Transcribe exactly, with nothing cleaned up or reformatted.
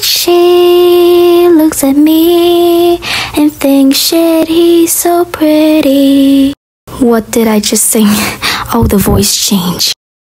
she looks at me and thinks, shit, he's so pretty. What did I just sing? Oh, the voice change.